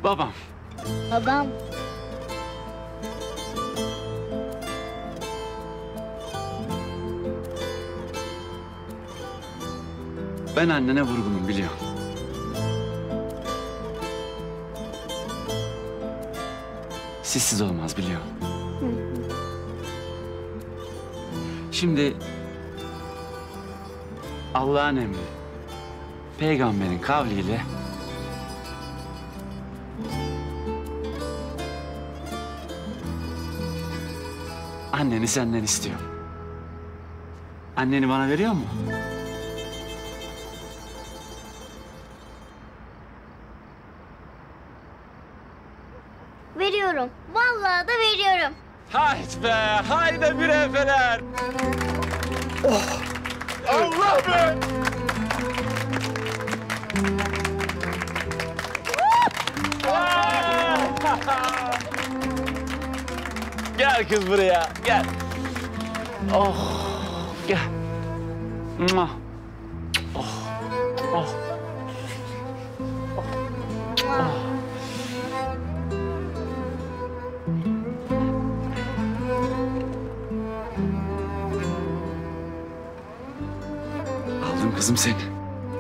Babam. Babam. Ben annene vurgunum biliyorum. Sizsiz olmaz biliyorum. Şimdi Allah'ın emri, peygamberin kavliyle anneni senden istiyorum. Anneni bana veriyor mu? Veriyorum. Vallahi da veriyorum. Haydi be, haydi bir efeler. Oh, Allah be! Gel kız buraya, gel. Oh, gel. Mua. Oh, oh. Aldım kızım seni.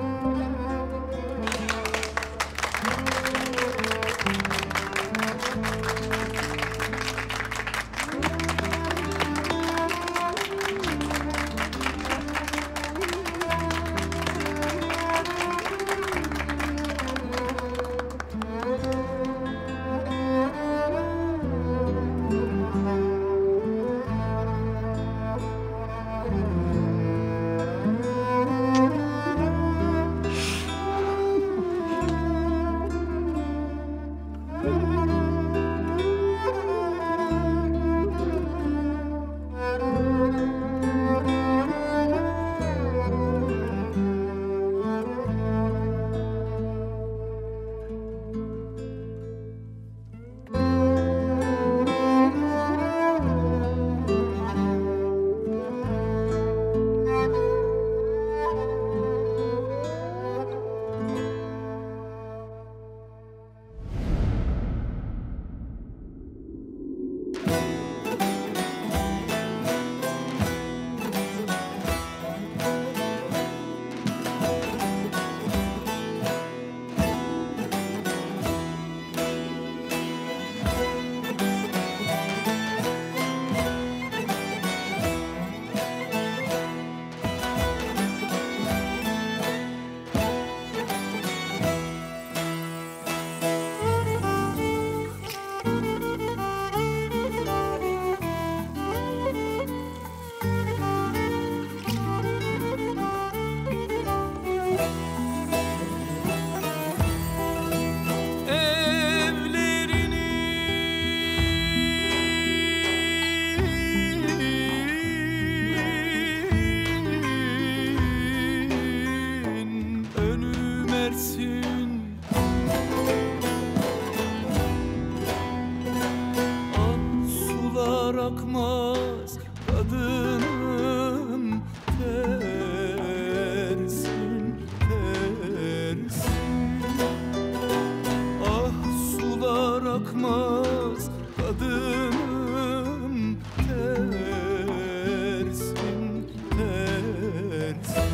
Akmaz kadınım tersin, tersin. Ah sular akmaz kadınım tersin, tersin.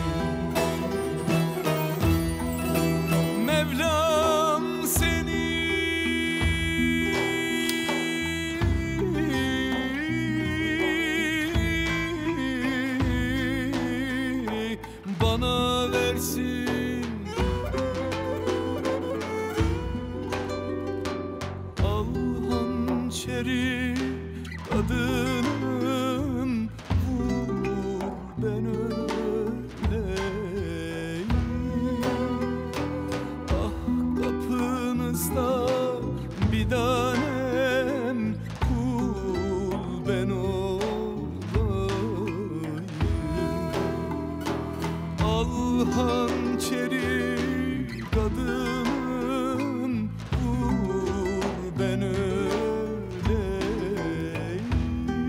Mevlam seni bana versin. Al hançeri kadınım, vur ben öleyim. Ah kapınızda bir tanem, kul ben olayım. Al hançeri kadınım, vur ben öleyim.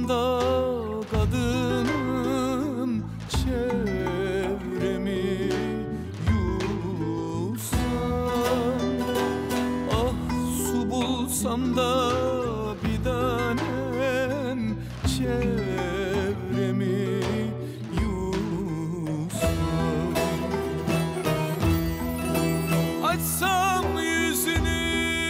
da kadının çevremi yusam. Ah su bulsam da bir tanem çevremi yusam. Açsam yüzünü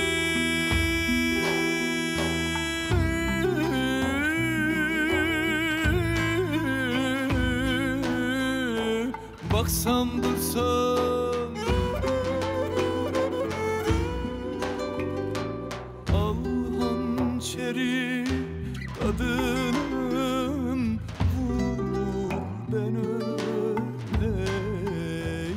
baksam dursam, al hançeri kadının, vur ben öleyim.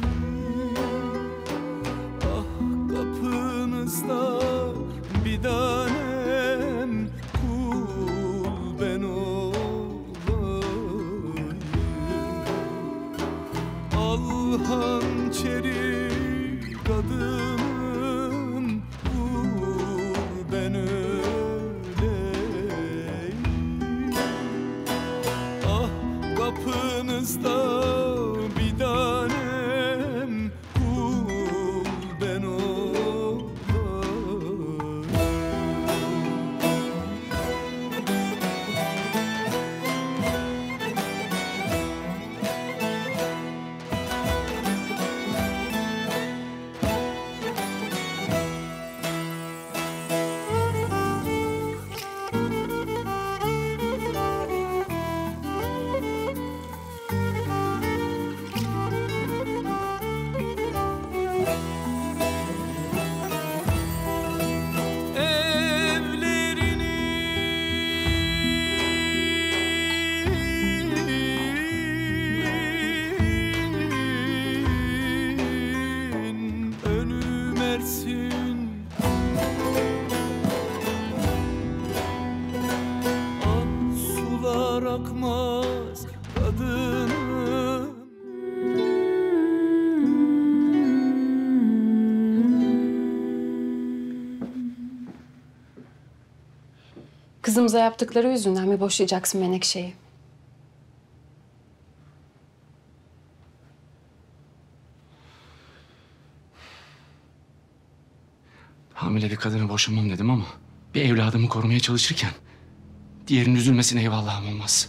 Ah kapınızda bir tanem, kul ben olayım. Al hançeri kadının, vur ben öleyim. Ah kapınızda bir tanem, kul ben olayım. Evlerinin önü Mersin, ah sular akmaz kadının. Kızımıza yaptıkları yüzünden mi boşayacaksın Menekşe'yi? Hamile bir kadını boşamam dedim ama bir evladımı korumaya çalışırken diğerinin üzülmesine eyvallahım olmaz.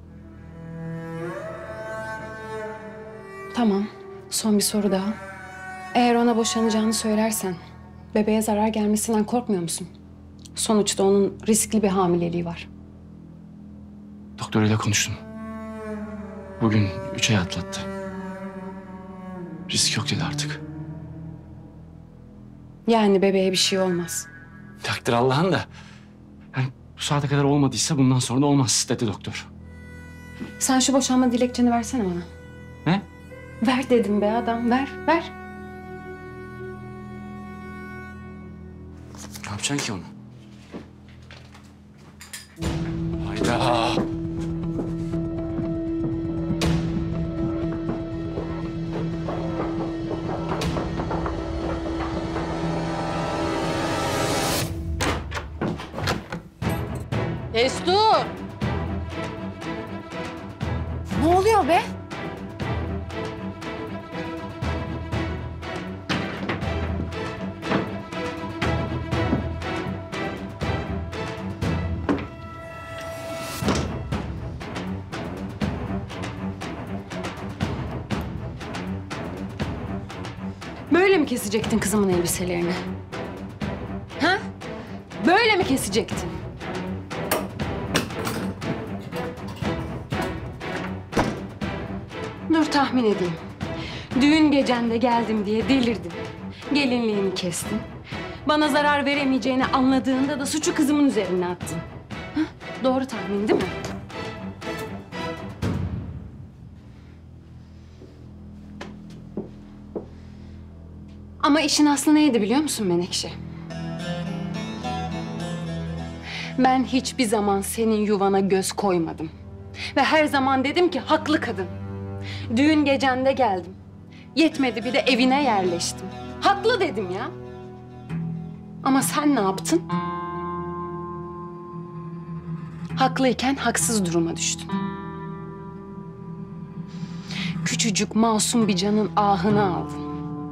Tamam, son bir soru daha. Eğer ona boşanacağını söylersen bebeğe zarar gelmesinden korkmuyor musun? Sonuçta onun riskli bir hamileliği var. Doktoruyla konuştum. Bugün 3 ay atlattı. Risk yok dedi artık. Yani bebeğe bir şey olmaz. Takdir Allah'ın da. Yani bu saate kadar olmadıysa bundan sonra da olmaz dedi doktor. Sen şu boşanma dilekçeni versene bana. Ne? Ver dedim be adam, ver, ver. Ne yapacaksın ki onu? Hayda. Destur! Ne oluyor be? Böyle mi kesecektin kızımın elbiselerini? Ha? Böyle mi kesecektin? Dur tahmin edeyim. Düğün gecende geldim diye delirdin. Gelinliğini kestin. Bana zarar veremeyeceğini anladığında da suçu kızımın üzerine attın. Hah, doğru tahmin değil mi? Ama işin aslı neydi biliyor musun Menekşe? Ben hiçbir zaman senin yuvana göz koymadım. Ve her zaman dedim ki haklı kadın. Düğün gecende geldim. Yetmedi bir de evine yerleştim. Haklı dedim ya. Ama sen ne yaptın? Haklıyken haksız duruma düştün. Küçücük masum bir canın ahını aldın.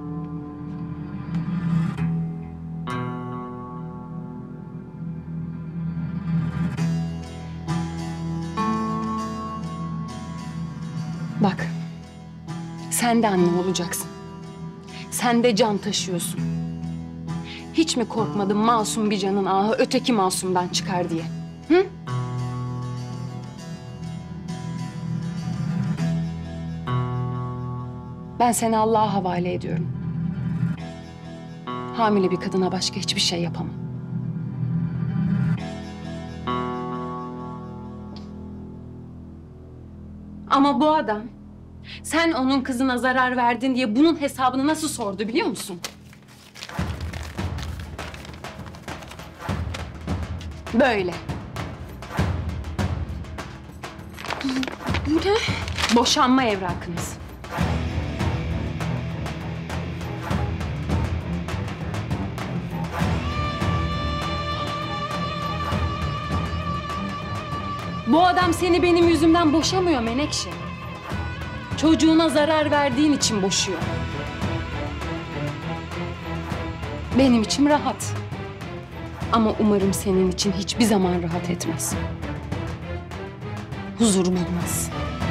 Bak, sen de anne olacaksın. Sen de can taşıyorsun. Hiç mi korkmadın masum bir canın ahı öteki masumdan çıkar diye? Hı? Ben seni Allah'a havale ediyorum. Hamile bir kadına başka hiçbir şey yapamam. Ama bu adam, sen onun kızına zarar verdin diye bunun hesabını nasıl sordu biliyor musun? Böyle. Bu ne? Boşanma evrakınız. Bu adam seni benim yüzümden boşamıyor Menekşe. Çocuğuna zarar verdiğin için boşuyor. Benim içim rahat. Ama umarım senin için hiçbir zaman rahat etmez. Huzur bulmaz.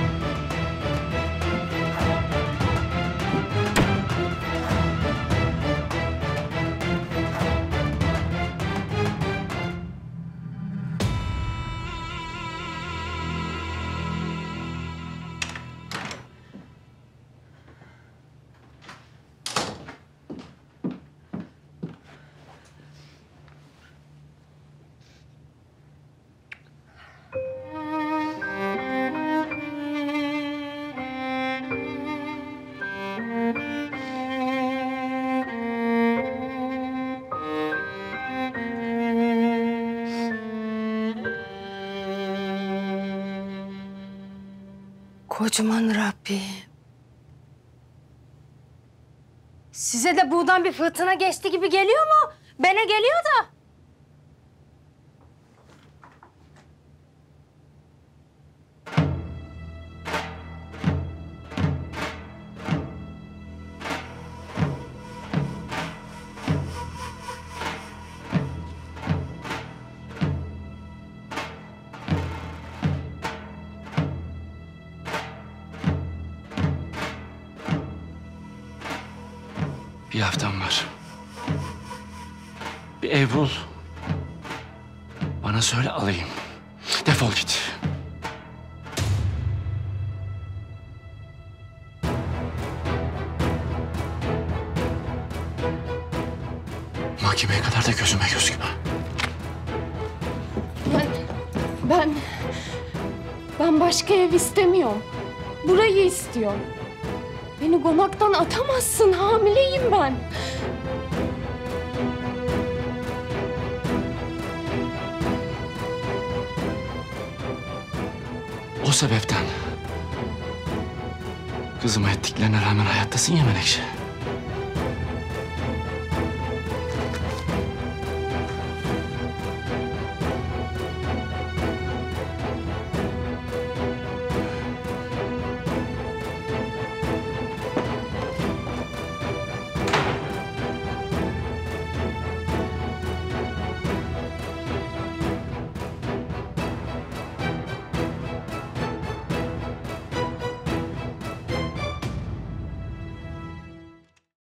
Kocaman Rabbi. Size de buradan bir fırtına geçti gibi geliyor mu? Bana geliyor da. Bir haftam var. Bir ev bul. Bana söyle alayım. Defol git. Mahkemeye kadar da gözüme göz gibi. Ben başka ev istemiyorum. Burayı istiyorum. Beni konaktan atamazsın. Hamileyim ben. O sebepten kızıma ettiklerine rağmen hayattasın ya Menekşe.